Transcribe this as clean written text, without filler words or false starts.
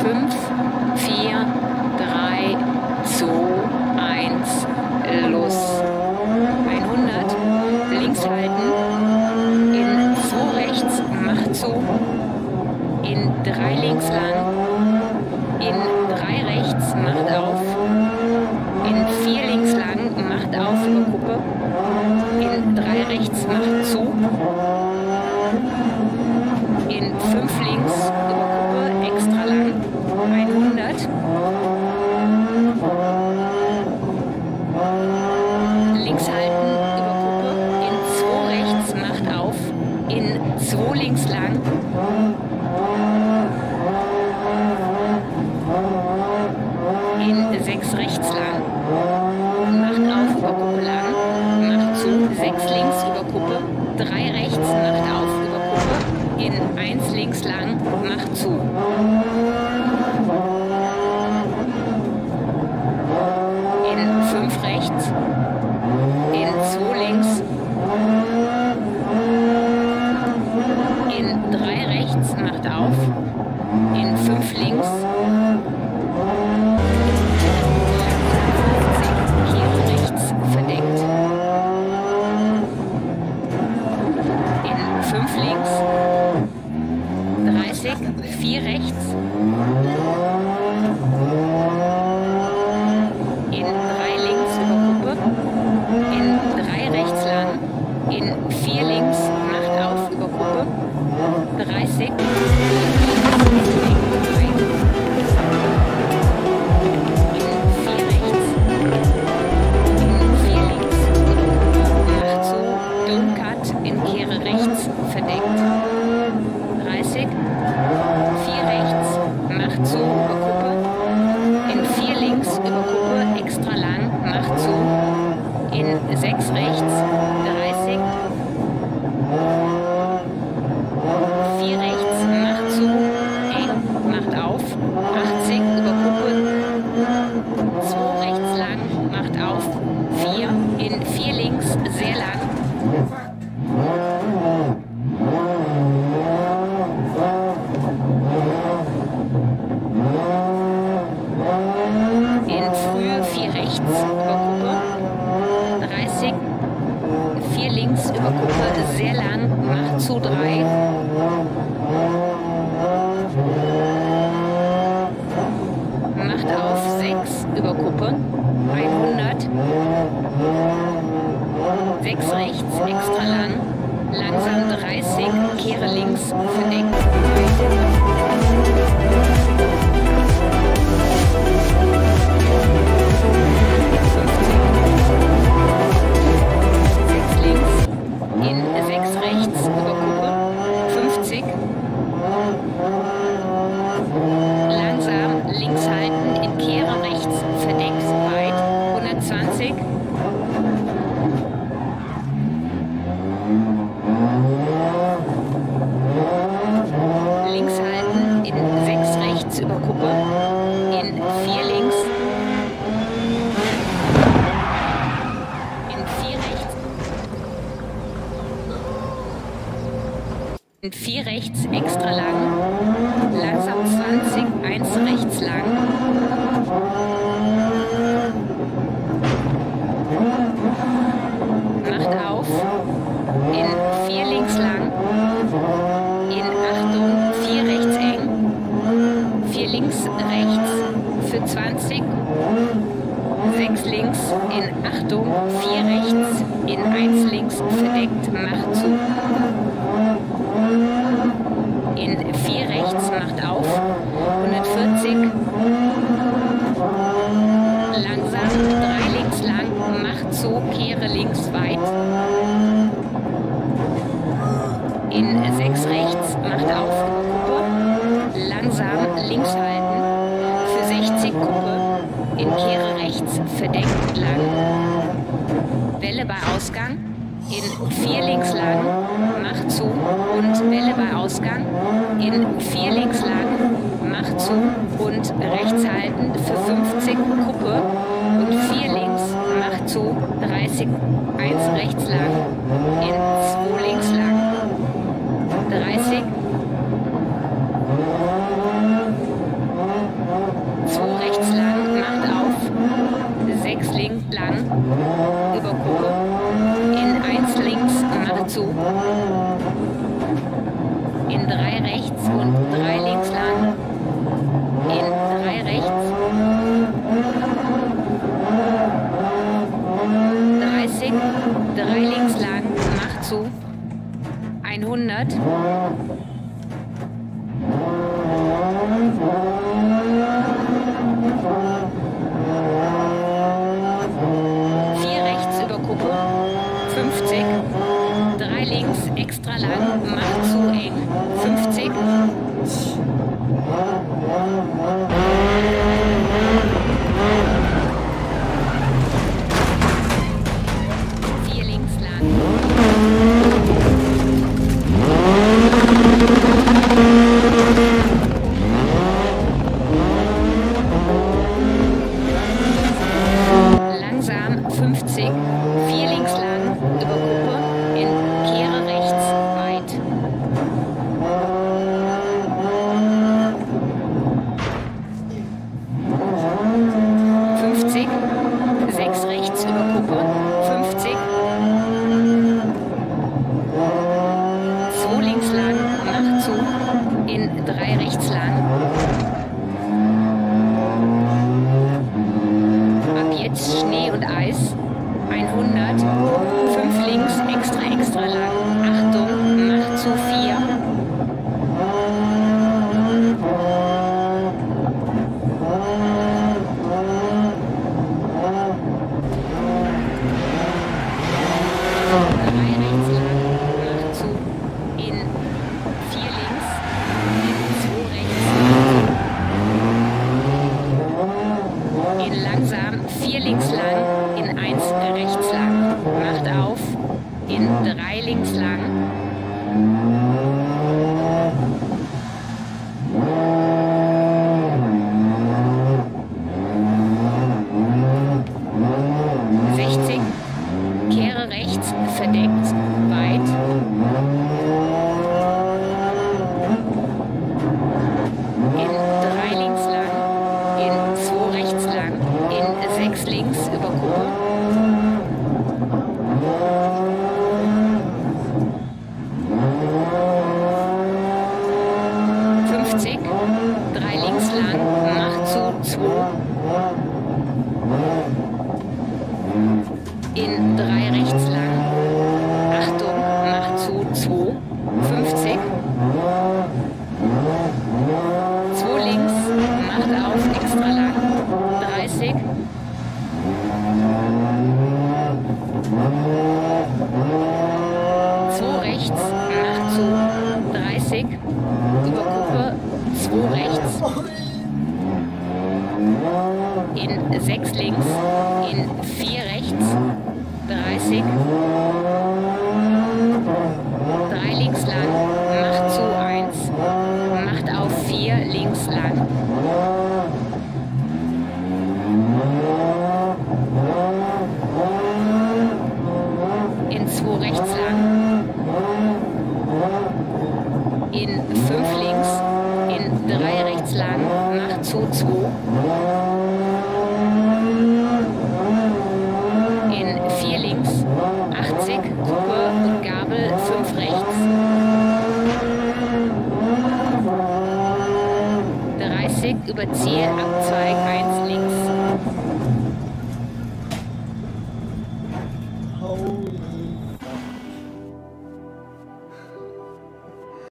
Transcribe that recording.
5, 4, 3, 2, 1, los. 100, links halten, in 2 rechts, macht zu, in 3 links lang, in 3 rechts, macht auf, in 4 links lang, macht auf über Kuppe, in 3 rechts, macht zu, in 5 links über Kuppe, extra lang, 100, links halten über Kuppe, in 2 rechts, macht auf, in 2 links lang, in 6 rechts lang, macht auf über Kuppe lang, macht zu, 6 links über Kuppe, 3 rechts, macht auf über Kuppe, in 1 links lang, macht zu. In 5 rechts, in 2 links, in 3 rechts, macht auf, in 5 links, kehre rechts, verdeckt, in 5 links, 30, 4 rechts, in 3 links über Kuppe, in 3 rechts lang, in 4 links, macht auf über Kuppe, 30, in kehre rechts, verdeckt, 30, 4 rechts, macht zu über Kuppe, in 4 links über Kuppe, extra lang, macht zu, in 6 rechts, 30, 4 rechts, macht zu, eng, macht auf, 80 über Kuppe, 2 rechts lang, macht auf, 4, in 4 links, sehr lang, in frühe 4 rechts über Kuppe, 30, 4 links über Kuppe, sehr lang, macht zu 3, macht auf 6 über Kuppe, 100, 6 rechts, extra lang, langsam 30, kehre links, verdeckt, 6 links, in 6 rechts über Kuppe, 50, langsam links halten, in kehre rechts, verdeckt, weit, 120, links halten, in 6 rechts über Kuppe, in 4 links, in 4 rechts, in 4 rechts, extra lang, langsam 20, 1 rechts lang, macht auf, in 4 links lang, in Achtung, 4 rechts eng, 4 links rechts für 20, 6 links, in Achtung, 4 rechts, in 1 links verdeckt, macht zu, in 4 rechts, macht auf, 140, langsam, 3 links lang, macht zu, kehre links weit, in 6 rechts, macht auf, Kuppe, langsam links halten, für 60 Kuppe, in kehre rechts, verdeckt lang, Welle bei Ausgang, in 4 links lang, macht zu und Welle bei Ausgang, in 4 links lang, macht zu und rechts halten, für 50 Kuppe und 4 links, macht zu, 30, 1 rechts lang, in 2 links lang, 30, rechts, in 6 links, in 4 rechts, 30, 3 links lang, macht zu 1, macht auf 4 links lang. In 2 rechts lang, in 5 links, in 3 rechts lang, macht zu 2, in 4 links, 80, Kuppe und Gabel, 5 rechts, 30, überziehe, Abzweig 1,